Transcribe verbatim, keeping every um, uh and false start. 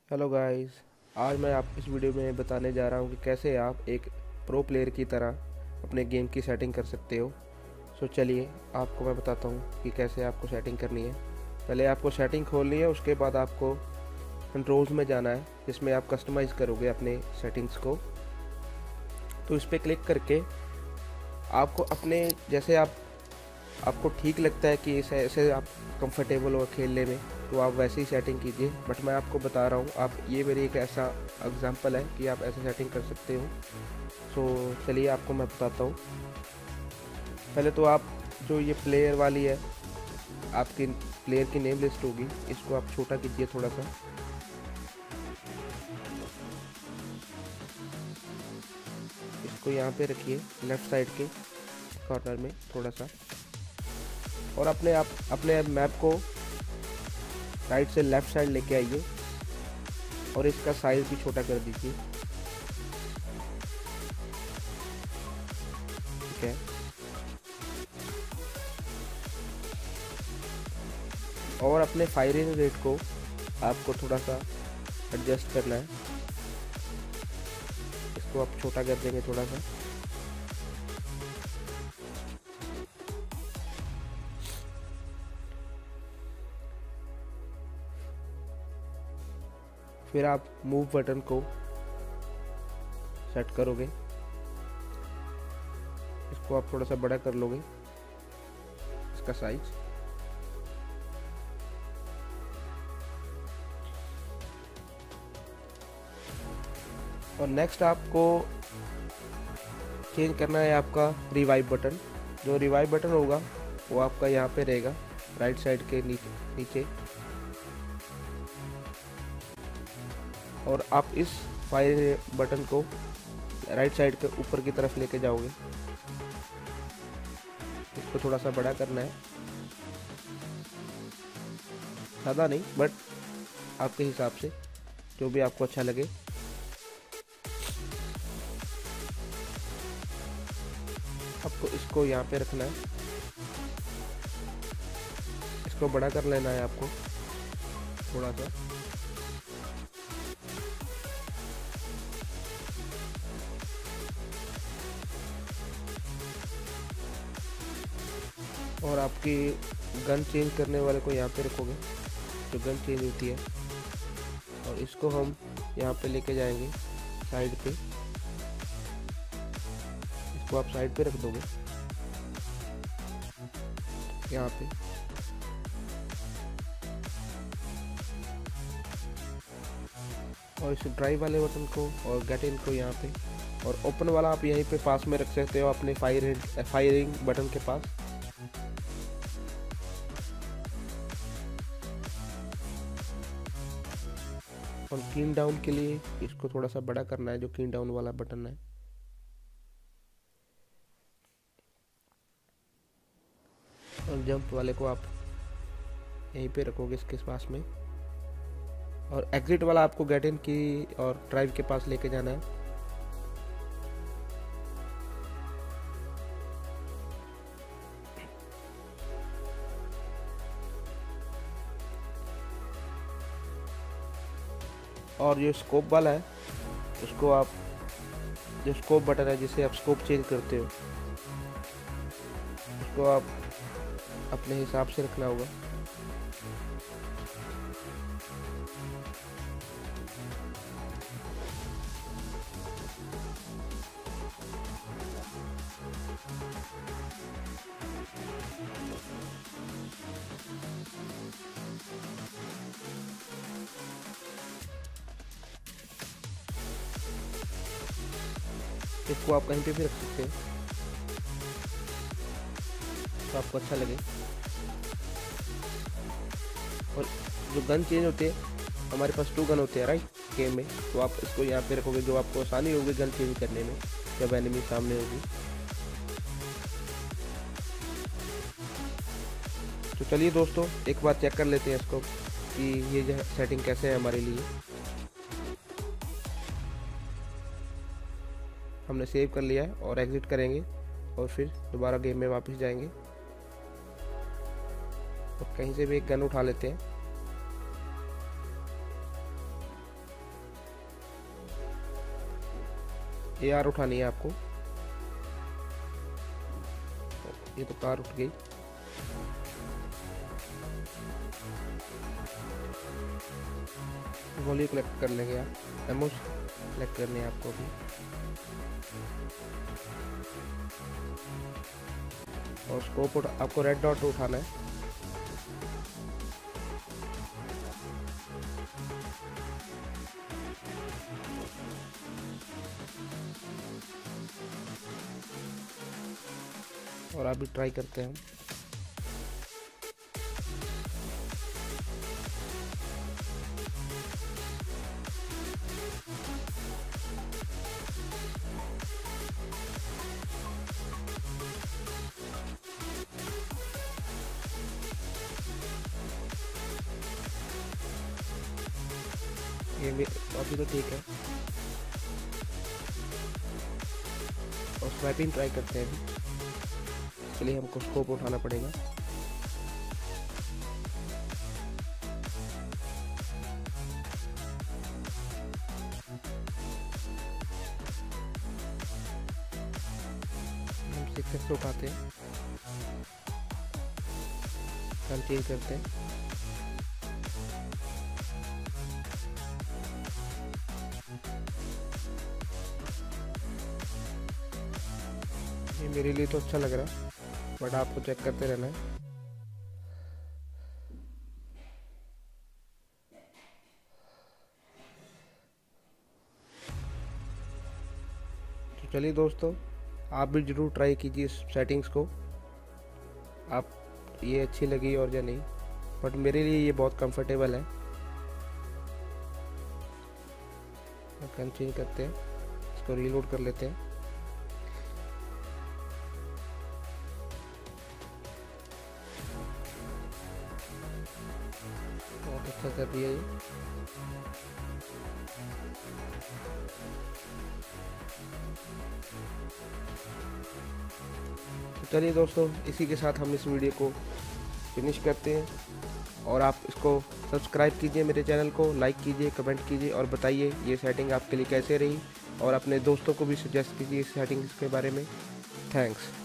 Hello guys. आज मैं आप इस वीडियो में बताने जा रहा हूँ कि कैसे आप एक प्रो प्लेयर की तरह अपने गेम की सेटिंग कर सकते हो। सो चलिए आपको मैं बताता हूँ कि कैसे आपको सेटिंग करनी है। पहले आपको सेटिंग खोलनी है, उसके बाद आपको कंट्रोल्स में जाना है जिसमें आप कस्टमाइज़ करोगे अपने सेटिंग्स को। तो इस पर क्लिक करके आपको अपने जैसे आप आपको ठीक लगता है कि ऐसे ऐसे आप कंफर्टेबल हो खेलने में, तो आप वैसे ही सेटिंग कीजिए। बट मैं आपको बता रहा हूँ, आप ये मेरी एक ऐसा एग्जांपल है कि आप ऐसे सेटिंग कर सकते हो। सो चलिए आपको मैं बताता हूँ। पहले तो आप जो ये प्लेयर वाली है, आपकी प्लेयर की नेम लिस्ट होगी, इसको आप छोटा कीजिए थोड़ा सा। इसको यहाँ पे रखिए लेफ़्ट साइड के कॉर्नर में थोड़ा सा, और अपने आप अपने मैप को राइट से लेफ़्ट साइड लेके आइए और इसका साइज़ भी छोटा कर दीजिए। ठीक है, और अपने फायरिंग रेट को आपको थोड़ा सा एडजस्ट करना है। इसको आप छोटा कर देंगे थोड़ा सा। फिर आप मूव बटन को सेट करोगे, इसको आप थोड़ा सा बड़ा कर लोगे, इसका साइज। और नेक्स्ट आपको चेंज करना है आपका रिवाइव बटन। जो रिवाइव बटन होगा वो आपका यहाँ पे रहेगा राइट साइड के नीचे नीचे और आप इस फायर बटन को राइट साइड के ऊपर की तरफ लेके जाओगे। इसको थोड़ा सा बड़ा करना है, ज़्यादा नहीं बट आपके हिसाब से जो भी आपको अच्छा लगे। आपको इसको यहाँ पे रखना है, इसको बड़ा कर लेना है आपको थोड़ा सा। और आपकी गन चेंज करने वाले को यहाँ पे रखोगे, जो गन चेंज होती है, और इसको हम यहाँ पे लेके जाएंगे साइड पे। इसको आप साइड पे रख दोगे यहाँ पे। और इस ड्राइव वाले बटन को और गेट इन को यहाँ पे, और ओपन वाला आप यहीं पे पास में रख सकते हो अपने फायर फायरिंग बटन के पास। और कीन डाउन के लिए इसको थोड़ा सा बड़ा करना है, जो कीन डाउन वाला बटन है। और जंप वाले को आप यहीं पे रखोगे इसके पास में। और एग्जिट वाला आपको गेट इन की और ड्राइव के पास लेके जाना है। और जो स्कोप वाला है उसको आप, जो स्कोप बटन है जिसे आप स्कोप चेंज करते हो, उसको आप अपने हिसाब से रखना होगा। इसको आप कहीं पे भी रख सकते हैं तो आपको अच्छा लगे। और जो गन चेंज होते हैं, हमारे पास टू गन होते हैं राइट गेम में, तो आप इसको यहाँ पे रखोगे, जो आपको आसानी होगी गन चेंज करने में जब एनिमी सामने होगी। तो चलिए दोस्तों एक बार चेक कर लेते हैं इसको कि ये जो सेटिंग कैसे है हमारे लिए। हमने सेव कर लिया है और एग्जिट करेंगे और फिर दोबारा गेम में वापस जाएंगे और कहीं से भी एक गन उठा लेते हैं। ए आर उठानी है आपको। ये तो कार उठ गई। गोली कलेक्ट कर लेंगे आप, एमओ कलेक्ट करनी है आपको भी। और स्कोप उठा, आपको रेड डॉट उठाना है। और आप भी ट्राई करते हैं। ये भी अभी तो ठीक है। और स्नाइपिंग ट्राई करते हैं अभी। इसके लिए हमको स्कोप उठाना पड़ेगा। हम सिक्स उठाते हैं, हम चेंज करते हैं। ये मेरे लिए तो अच्छा लग रहा है, बट आपको चेक करते रहना है। तो चलिए दोस्तों, आप भी ज़रूर ट्राई कीजिए इस सेटिंग्स को। आप ये अच्छी लगी और या नहीं, बट मेरे लिए ये बहुत कंफर्टेबल है। गन चेंज करते हैं, इसको रीलोड कर लेते हैं। बहुत अच्छा कर दिया ये। तो चलिए दोस्तों, इसी के साथ हम इस वीडियो को फिनिश करते हैं। और आप इसको सब्सक्राइब कीजिए, मेरे चैनल को लाइक कीजिए, कमेंट कीजिए और बताइए ये सेटिंग आपके लिए कैसे रही। और अपने दोस्तों को भी सजेस्ट कीजिए इस सेटिंग्स के बारे में। थैंक्स।